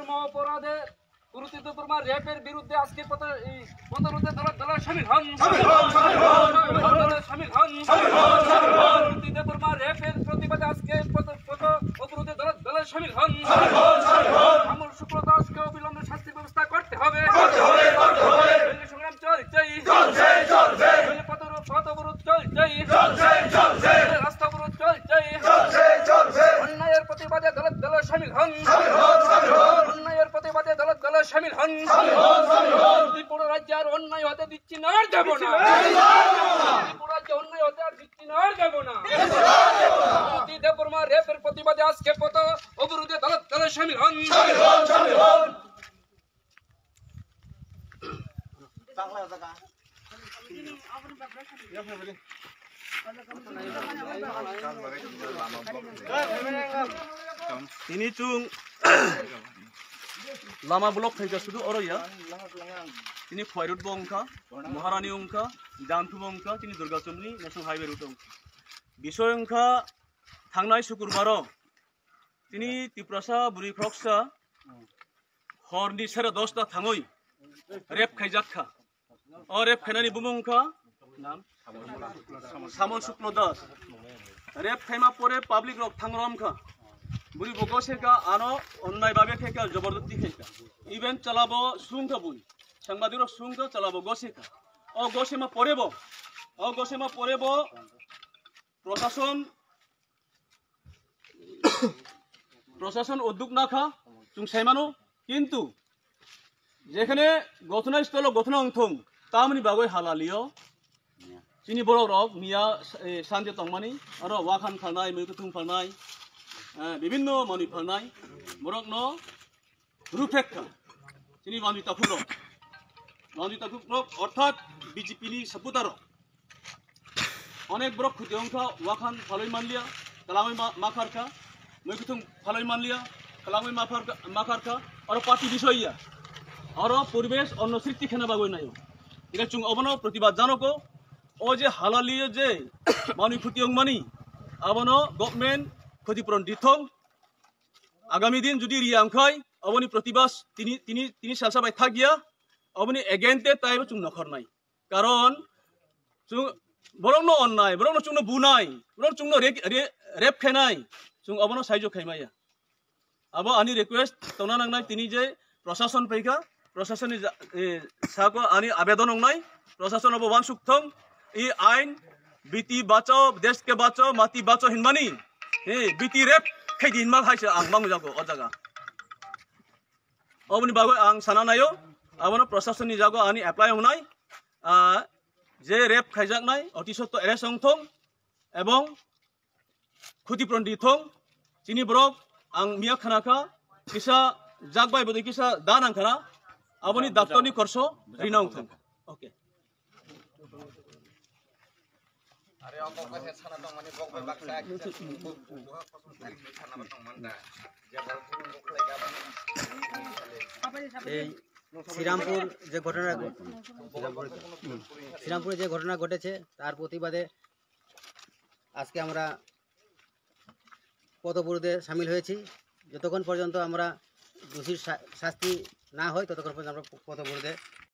ধর্ম অপরাধে গুরুত্ব প্রমাণ র্যাপের বিরুদ্ধে আজকে প্রতিরোধে দলের শামিল হন শামিল হন গুরুত্ব প্রমাণ র্যাপের প্রতিবাদে আজকে অবরোধে দলের শামিল হন আমল শুক্র দাসকে অবিলম্বে শাস্তি ব্যবস্থা করতে হবে সংগ্রাম চলছেই পথ অবরোধ চলছেই রাস্তা অবরোধ চলছেই অন্যায়ের প্রতিবাদে দলের শামিল হন অন্যায়ের প্রতিবাদে দলের শামিল হন ত্রিপুরা রাজ্যে আর অন্যায় হতে দিচ্ছি না আর দেব না ত্রিপুরা রাজ্যে অন্যায় হতে আর দিচ্ছি না আর দেব না দেববর্মা রেপের প্রতিবাদে আজকে পথ অবরোধে দলের শামিল হন ini cung lama blok thaiga sudu oroya ini Khoirut bongka Maharani ongka Jantu bongka ini Durga Chumni national highway route ongka bishoy ongka thangnai sukurbaro ini Tiprasa Buri Kroksa horni sera 10 ta thangoi rep khaijakha o rep khainani bumongka নাম সামন শুক্ল দাস রেপ খাইমা পরে public রক থাংরমখা বুড়ি বগসেকা আনো অন্যায় ভাবে খেকা জবরদস্তি খেকা ইভেন্ট চালাবো সুংখা বুই সাংবাদিক সুংখা চালাবো গসেকা ও গসেমা পরেব প্রশাসন উদ্যোগ না খা চুং সাইমানো কিন্তু যেখানে ঘটনাস্থল ঘটনা অংথং তামনি বাগৈ হালালিও Sini borok rok mia sanje tongmani aro wakan phalnai meikutung phalnai bibinno mani phalnai borok no rupekha sini mani taphurok orthat BJP ni saputaro onek borok khutiongkha wakan phaloi manlia kalamai makharkha meikutung phaloi manlia kalamai makharkha aro party bishoya aro poribesh onno sriti khena bagoi nayo ira chung obono protibad janoko ও যে হালালিয়ে যে মানি ক্ষতিয়ং মানি আবনো government ক্ষতিপূরণ দিথং আগামী দিন যদি রিয়াংখাই অবনি প্রতিবাস তিনি সালসাবাই থাকিয়া অবনি এগেন্টে তাইব চুং নখরনাই কারণ চুং বরংনো অন্যায় বরংনো চুংনো বুনাই বরং চুংনো রেপ খেনাই চুং অবনো সাইজো খাইমাইয়া আবো আনি রিকোয়েস্ট তনা নাংনাই তিনি যে প্রশাসন পেখা প্রশাসনের সাকো আনি আবেদন নাই প্রশাসন অব ওয়ান সুক্থং ये आइन बीती बाचो देश के बाचो माती बाचो हिनमानी बीती रेप खेदी हिनमा खाइसे आं मांगु जागो अ जागा अबनि बागो आं साना नायो आबनो प्रशासन नि जागो आनि एप्लाई होनाय जे रेप खाइजाकनाय अतिसत्व एरेस्ट संथं एवं क्षतिपूरण दिथं चिनि ब्रक आं मिया खानाखा किसा जागबाय बदि किसा दान आंखाना आबनि डाक्टरनि खर्च रिनाव थं ओके শ্রীরামপুর যে ঘটনা ঘটেছে তার প্রতিবাদে আজকে আমরা পথ অবরোধে সামিল হয়েছি যতক্ষণ পর্যন্ত আমরা দোষীর শাস্তি না হয় ততক্ষণ পর্যন্ত আমরা পথ অবরোধে